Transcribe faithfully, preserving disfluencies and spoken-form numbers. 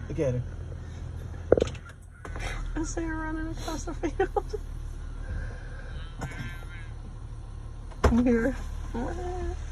Look at her. I see her running across the field. Here.